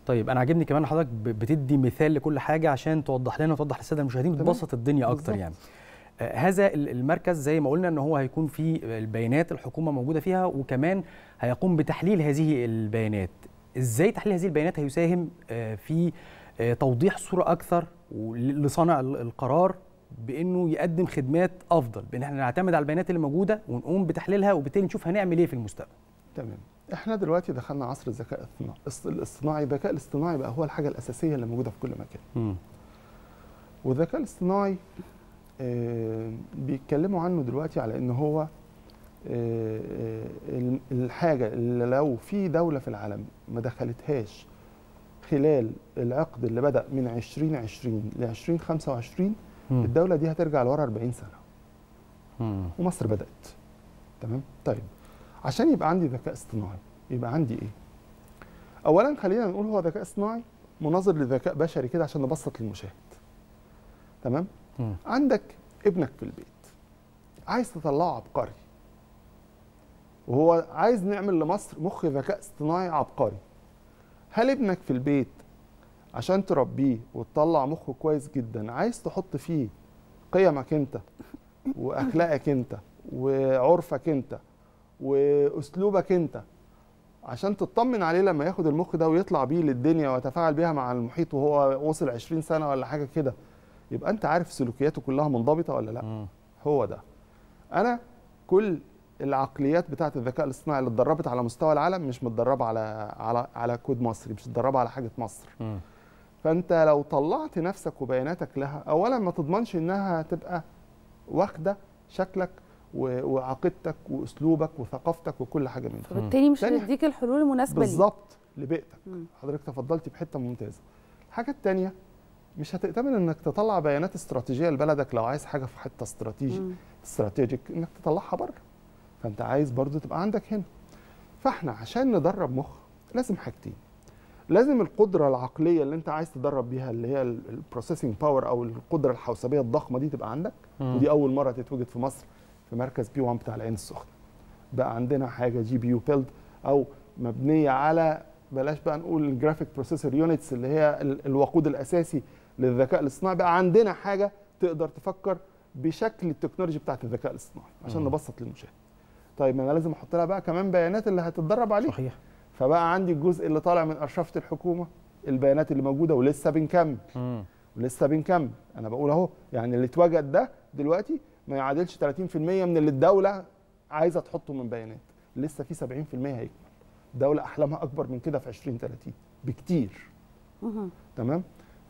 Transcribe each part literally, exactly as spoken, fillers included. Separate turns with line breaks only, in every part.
طيب انا عاجبني كمان حضرتك بتدي مثال لكل حاجه عشان توضح لنا وتوضح للساده المشاهدين، بتبسط الدنيا اكتر بالزبط. يعني آه هذا المركز زي ما قلنا ان هو هيكون فيه البيانات الحكومه موجوده فيها، وكمان هيقوم بتحليل هذه البيانات. ازاي تحليل هذه البيانات هيساهم آه في آه توضيح صوره اكثر لصانع القرار بانه يقدم خدمات افضل، بان احنا نعتمد على البيانات اللي موجوده ونقوم بتحليلها، وبالتالي نشوف هنعمل ايه في المستقبل.
تمام. احنا دلوقتي دخلنا عصر الذكاء الاصطناعي. الذكاء الاصطناعي بقى هو الحاجه الاساسيه اللي موجوده في كل مكان. م. والذكاء الاصطناعي آه بيتكلموا عنه دلوقتي على ان هو آه الحاجه اللي لو في دوله في العالم ما دخلتهاش خلال العقد اللي بدأ من عشرين عشرين ل عشرين خمسة وعشرين م. الدوله دي هترجع لورا أربعين سنة. م. ومصر بدأت. تمام؟ طيب عشان يبقى عندي ذكاء اصطناعي يبقى عندي ايه؟ اولا خلينا نقول هو ذكاء اصطناعي مناظر لذكاء بشري كده عشان نبسط للمشاهد. تمام؟ م. عندك ابنك في البيت عايز تطلعه عبقري، وهو عايز نعمل لمصر مخ ذكاء اصطناعي عبقري. هل ابنك في البيت عشان تربيه وتطلع مخه كويس جدا عايز تحط فيه قيمك انت واخلاقك انت وعرفك انت واسلوبك انت عشان تطمن عليه لما ياخد المخ ده ويطلع بيه للدنيا ويتفاعل بيها مع المحيط وهو وصل عشرين سنة ولا حاجه كده، يبقى انت عارف سلوكياته كلها منضبطه ولا لا؟ م. هو ده. انا كل العقليات بتاعه الذكاء الاصطناعي اللي اتدربت على مستوى العالم مش متدربه على على على كود مصري، مش متدربه على حاجه مصر. م. فانت لو طلعت نفسك وبياناتك لها، اولا ما تضمنش انها تبقى واخده شكلك وعقيدتك واسلوبك وثقافتك وكل حاجه منها.
فبالتالي مش هتديك الحلول المناسبه ليك
بالظبط لبيئتك. م. حضرتك تفضلتي بحته ممتازه. الحاجه الثانيه مش هتأتمن انك تطلع بيانات استراتيجيه لبلدك لو عايز حاجه في حته استراتيجي استراتيجيك انك تطلعها بره. فانت عايز برضو تبقى عندك هنا. فاحنا عشان ندرب مخ لازم حاجتين. لازم القدره العقليه اللي انت عايز تدرب بيها اللي هي البروسيسنج باور او القدره الحوسبيه الضخمه دي تبقى عندك. مم. ودي اول مره تتوجد في مصر في مركز بي واحد بتاع العين السخنه. بقى عندنا حاجه جي بي يو بيلد او مبنيه على بلاش بقى نقول الجرافيك بروسيسور يونتس اللي هي الوقود الاساسي للذكاء الاصطناعي. بقى عندنا حاجه تقدر تفكر بشكل التكنولوجي بتاعت الذكاء الاصطناعي عشان مم. نبسط للمشاهد. طيب ما انا لازم احط لها بقى كمان بيانات اللي هتتدرب عليه.
صحيح.
فبقى عندي الجزء اللي طالع من ارشفه الحكومه، البيانات اللي موجوده ولسه بنكمل. مم. ولسه بنكمل. انا بقول اهو يعني اللي اتوجد ده دلوقتي ما يعادلش ثلاثين في المية من اللي الدوله عايزه تحطه من بيانات. لسه في سبعين في المية هيكمل. الدوله احلامها اكبر من كده في عشرين ثلاثين بكتير. مم. تمام؟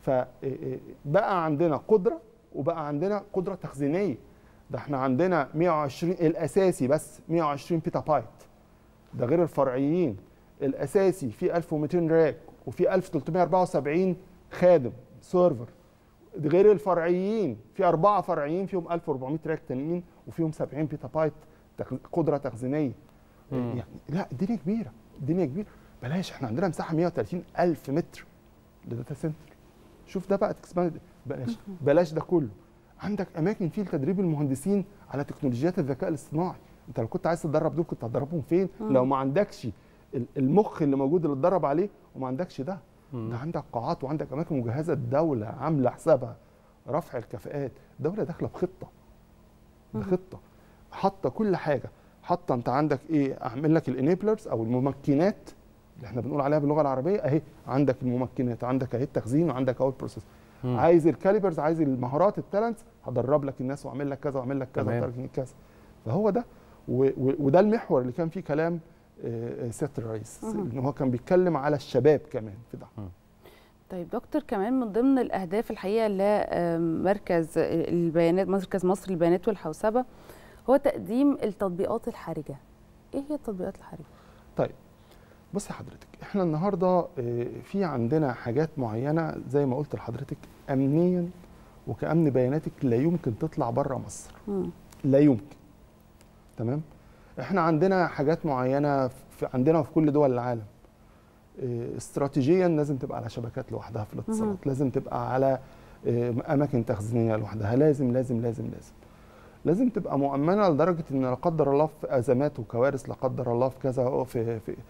فبقى عندنا قدره وبقى عندنا قدره تخزينيه. ده احنا عندنا مئة وعشرين الاساسي بس مئة وعشرين بيتا بايت. ده غير الفرعيين. الاساسي فيه ألف ومئتين راك وفي ألف وثلاثمئة وأربعة وسبعين خادم سيرفر. ده غير الفرعيين في اربعه فرعيين فيهم ألف وأربعمئة راك تانيين وفيهم سبعين بيتا بايت قدره تخزينيه. مم. يعني لا الدنيا كبيره، الدنيا كبيره. بلاش احنا عندنا مساحه مئة وثلاثين ألف متر لداتا سنتر. شوف ده بقى تكسباند. بلاش بلاش ده كله. عندك اماكن فيه لتدريب المهندسين على تكنولوجيات الذكاء الاصطناعي. انت لو كنت عايز تدرب دول كنت هتدربهم فين؟ مم. لو ما عندكش المخ اللي موجود اللي اتدرب عليه وما عندكش ده. مم. ده عندك قاعات وعندك اماكن مجهزه. الدوله عامله حسابها رفع الكفاءات. الدوله داخله بخطه. بخطه حاطه كل حاجه. حاطه انت عندك ايه؟ اعمل لك الانيبلرز او الممكنات اللي احنا بنقول عليها باللغه العربيه اهي. عندك الممكنات، عندك اهي التخزين وعندك اهو البروسيس. مم. عايز الكاليبرز، عايز المهارات التالنتس، هدرب لك الناس واعمل لك كذا واعمل لك كذا وترجم كذا. فهو ده وده المحور اللي كان فيه كلام سياده الرئيس ان هو كان بيتكلم على الشباب كمان في ده. مم.
طيب دكتور، كمان من ضمن الاهداف الحقيقه لمركز البيانات مركز مصر للبيانات والحوسبه هو تقديم التطبيقات الحرجه. ايه هي التطبيقات الحرجه؟
طيب بصي حضرتك، احنا النهارده في عندنا حاجات معينه زي ما قلت لحضرتك امنيا وكامن بياناتك لا يمكن تطلع بره مصر. مم. لا يمكن. تمام؟ احنا عندنا حاجات معينه في عندنا وفي كل دول العالم. استراتيجيا لازم تبقى على شبكات لوحدها في الاتصالات، مم. لازم تبقى على اماكن تخزينيه لوحدها، لازم لازم لازم لازم لازم تبقى مؤمنه لدرجه ان لا قدر الله في ازمات وكوارث، لا قدر الله في كذا في في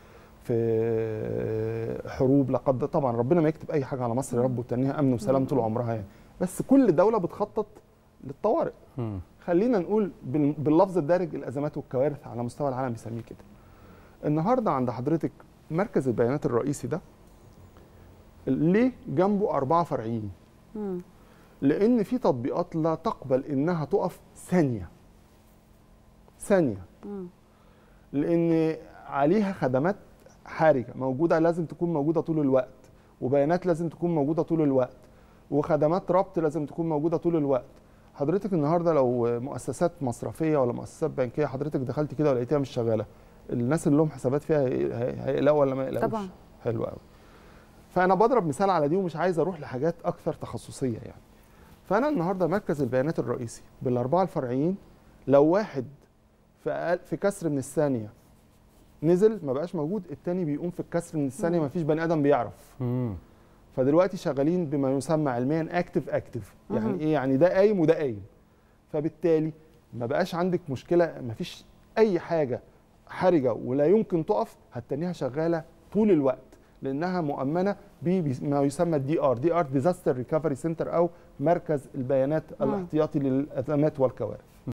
في حروب، لقد طبعا ربنا ما يكتب اي حاجه على مصر يا رب وتنيها امن وسلام طول عمرها يعني، بس كل دوله بتخطط للطوارئ. خلينا نقول باللفظ الدارج الازمات والكوارث على مستوى العالم بيسميه كده. النهارده عند حضرتك مركز البيانات الرئيسي ده ليه جنبه أربعة فرعيين؟ لأن في تطبيقات لا تقبل إنها تقف ثانية ثانية لأن عليها خدمات حرجة موجودة لازم تكون موجودة طول الوقت، وبيانات لازم تكون موجودة طول الوقت، وخدمات ربط لازم تكون موجودة طول الوقت. حضرتك النهارده لو مؤسسات مصرفية ولا مؤسسات بنكية حضرتك دخلت كده ولقيتيها مش شغالة، الناس اللي لهم حسابات فيها هيقلقوا ولا ما يقلقوش؟
طبعا.
حلو قوي. فأنا بضرب مثال على دي ومش عايز أروح لحاجات أكثر تخصصية يعني. فأنا النهارده مركز البيانات الرئيسي بالأربعة الفرعيين لو واحد في أقل في كسر من الثانية نزل ما بقاش موجود، التاني بيقوم في الكسر من الثانية ما فيش بني آدم بيعرف. مم. فدلوقتي شغالين بما يسمى علميا اكتف اكتف، يعني ايه؟ يعني ده قايم وده قايم. فبالتالي ما بقاش عندك مشكلة، ما فيش أي حاجة حرجة ولا يمكن تقف، هتتنيها شغالة طول الوقت لأنها مؤمنة بما يسمى الدي ار، دي ار ديزاستر ريكفري سنتر أو مركز البيانات الاحتياطي للأزمات والكوارث.